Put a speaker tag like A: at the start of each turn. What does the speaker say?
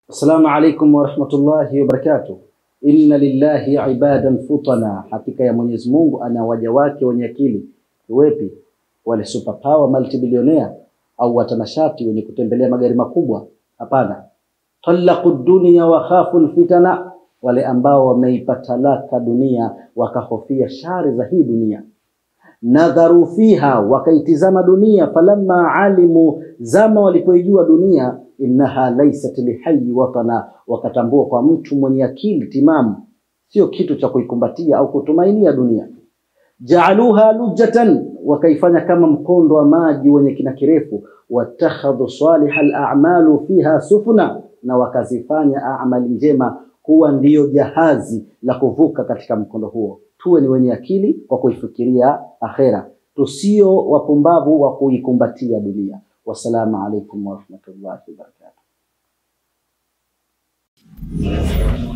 A: Assalamu alaikum wa rahmatullahi wa barakatuh. Inna lillahi ibadan futana, hakika ya Mwenyezi Mungu ana waja wake wenye akili. Wepi wale superpower multibillionaire au watanashati wenye kutembelea magari makubwa? Hapana. Talaqud dunya wa khaful fitana, wale ambao wameipata talaka dunia wakahofia shari za hii dunia. Nadharu fiha, wakaitizama dunia, falamma alimu, zama walipoijua dunia, innaha laysat lihayy watana, wakatambua kwa mtu mwenye akili timamu sio kitu cha kuikumbatia au kutumainia dunia. Ja'aluha lujatan, wakaifanya kama mkondo wa maji wenye kina kirefu. Watakhadhu salihal a'malu fiha sufuna, na wakazifanya amali njema kuwa ndiyo jahazi la kuvuka katika mkondo huo. Tuwe ni wenye akili kwa kuifikiria akhera, tusio wapumbavu wa kuikumbatia dunia. Wassalamu alaikum wa rahmatullahi wa barakatuh.